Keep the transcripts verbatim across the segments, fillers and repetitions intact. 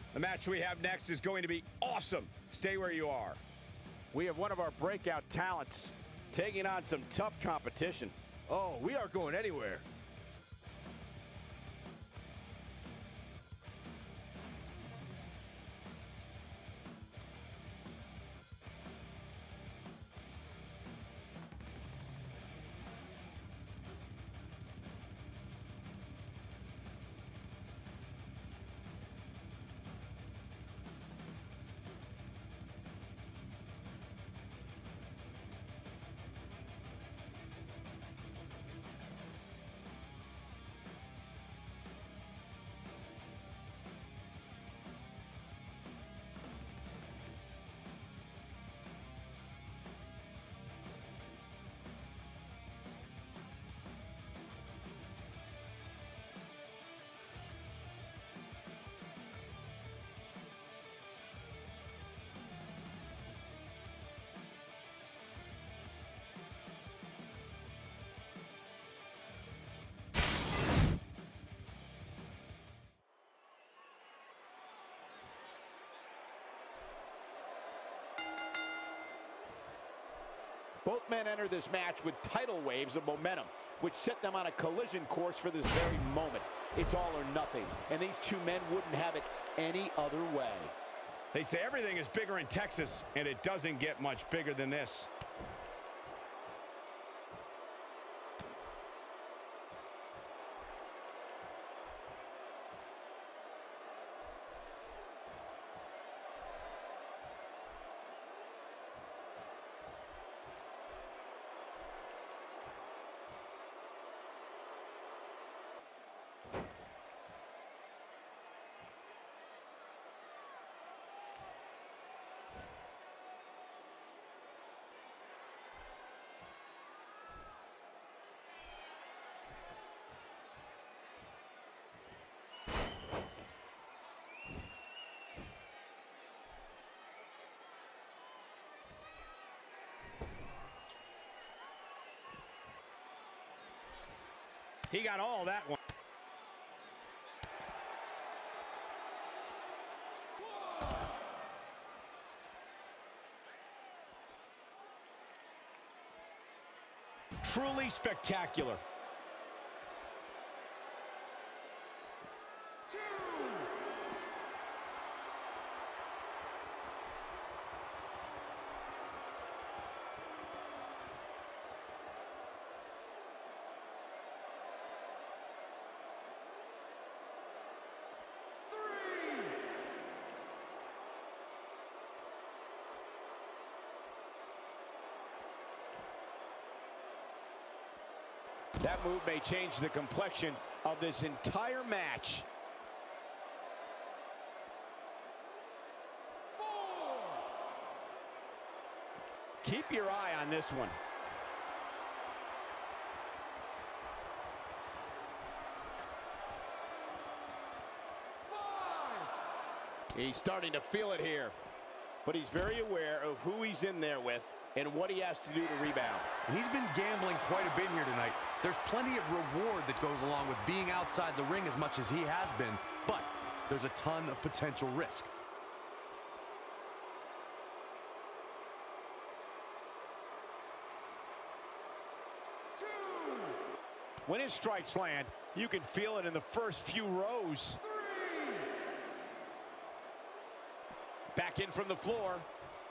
The match we have next is going to be awesome. Stay where you are. We have one of our breakout talents taking on some tough competition. Oh, we aren't going anywhere. Both men enter this match with tidal waves of momentum, which set them on a collision course for this very moment. It's all or nothing, and these two men wouldn't have it any other way. They say everything is bigger in Texas, and it doesn't get much bigger than this. He got all that one. Truly spectacular. That move may change the complexion of this entire match. Four. Keep your eye on this one. Five. He's starting to feel it here, but he's very aware of who he's in there with and what he has to do to rebound. And he's been gambling quite a bit here tonight. There's plenty of reward that goes along with being outside the ring as much as he has been, but there's a ton of potential risk. Two. When his strikes land, you can feel it in the first few rows. Three. Back in from the floor.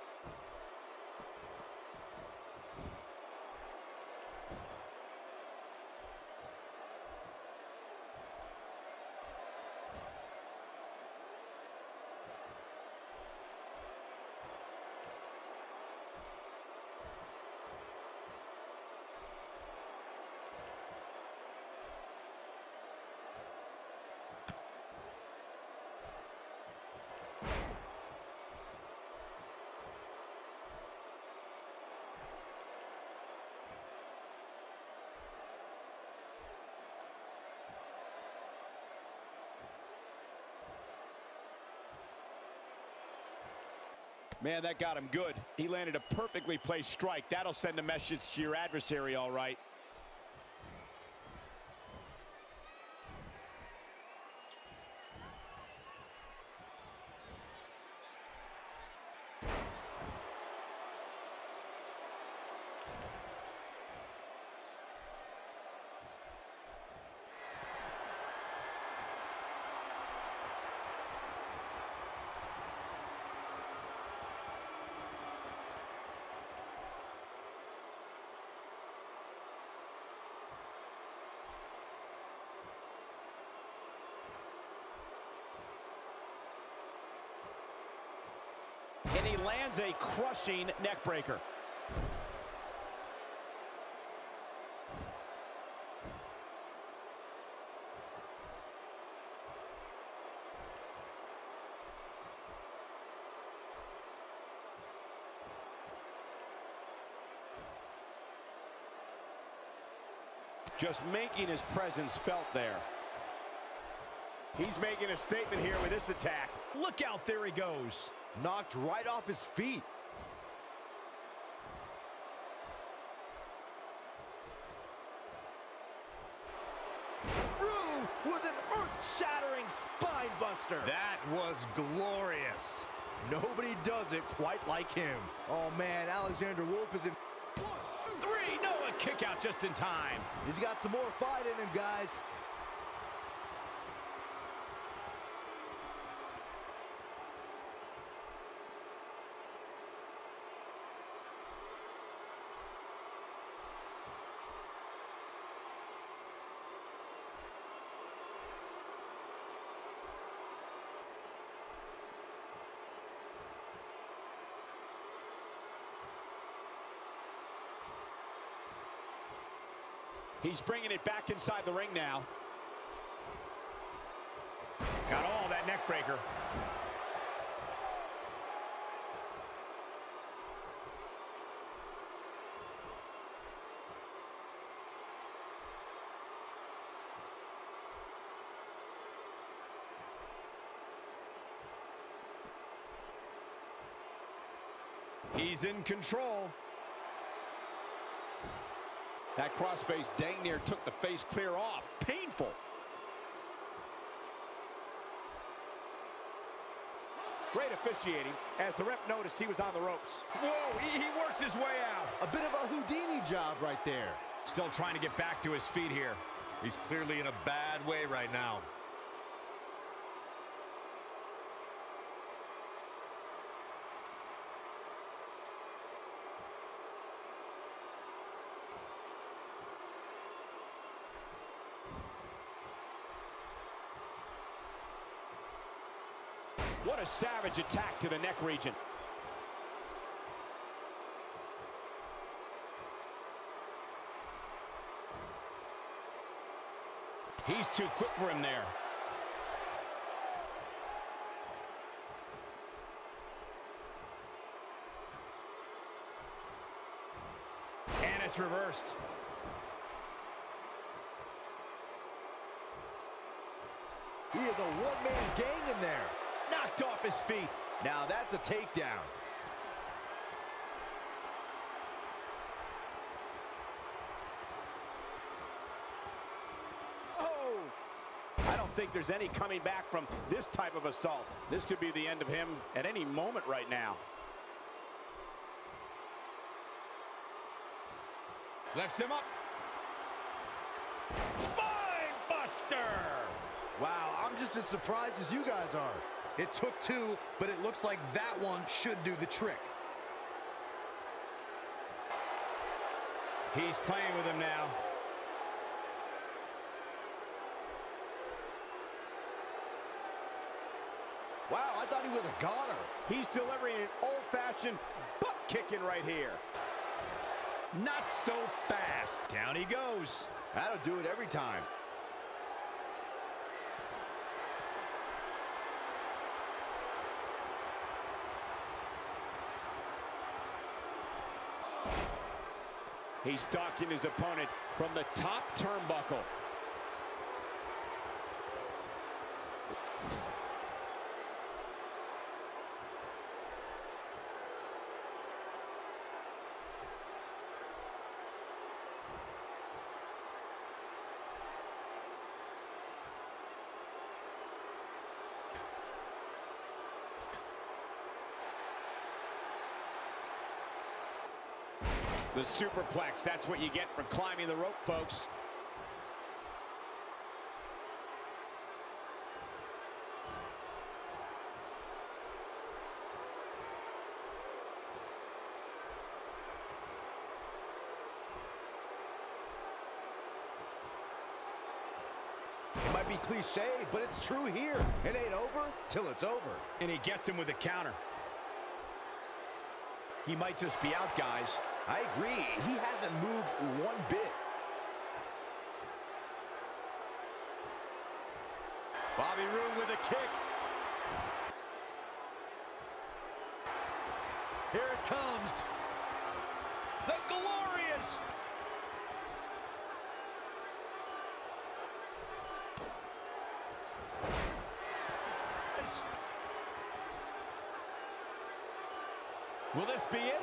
Man, that got him good. He landed a perfectly placed strike. That'll send a message to your adversary, all right. And he lands a crushing neck breaker. Just making his presence felt there. He's making a statement here with this attack. Look out, there he goes. Knocked right off his feet. Through with an earth-shattering spine buster. That was glorious. Nobody does it quite like him. Oh man, Alexander Wolf is in. Three, no, a kick out just in time. He's got some more fight in him, guys. He's bringing it back inside the ring now. Got all that neck breaker. He's in control. That crossface dang near took the face clear off. Painful. Great officiating as the ref noticed he was on the ropes. Whoa, he, he works his way out. A bit of a Houdini job right there. Still trying to get back to his feet here. He's clearly in a bad way right now. What a savage attack to the neck region. He's too quick for him there. And it's reversed. He is a one-man gang in there. Knocked off his feet. Now that's a takedown. Oh! I don't think there's any coming back from this type of assault. This could be the end of him at any moment right now. Lifts him up. Spine buster! Wow, I'm just as surprised as you guys are. It took two, but it looks like that one should do the trick. He's playing with him now. Wow, I thought he was a goner. He's delivering an old-fashioned butt kicking right here. Not so fast. Down he goes. That'll do it every time. He's stalking his opponent from the top turnbuckle. The superplex, that's what you get for climbing the rope, folks. It might be cliche, but it's true here. It ain't over till it's over. And he gets him with a counter. He might just be out, guys. I agree. He hasn't moved one bit. Bobby Roode with a kick. Here it comes. The Glorious. Will this be it?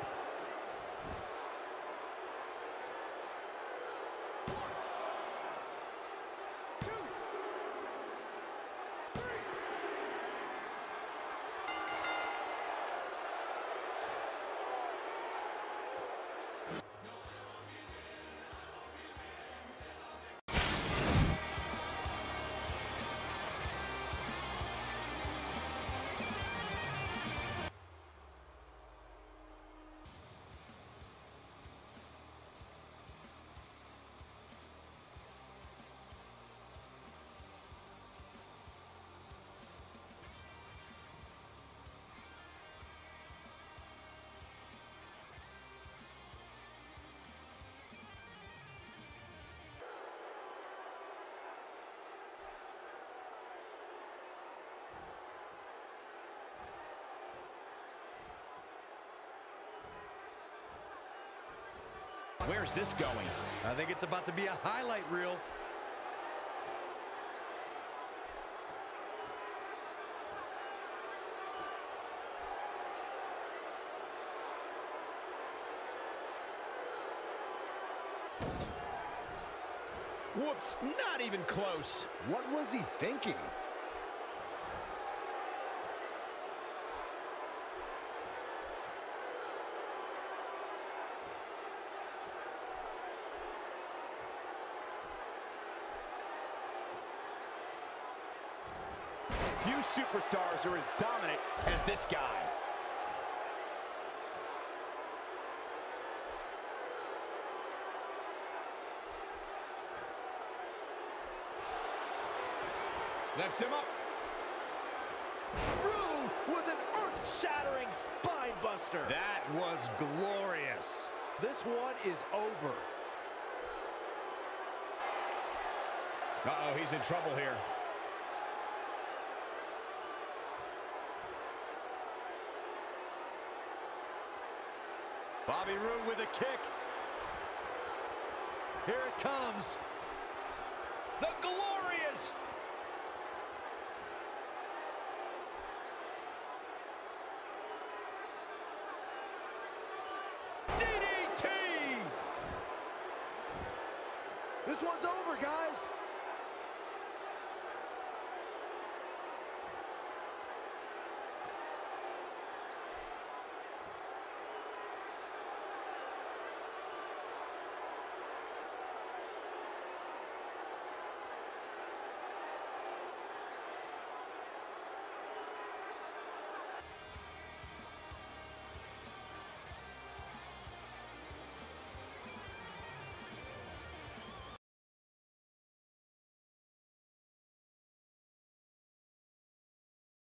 Where's this going? I think it's about to be a highlight reel. Whoops, not even close. What was he thinking? Few superstars are as dominant as this guy. Lifts him up. Roode with an earth-shattering spine buster. That was glorious. This one is over. Uh-oh, he's in trouble here. Bobby Roode with a kick. Here it comes. The Glorious. D D T. This one's over, guys.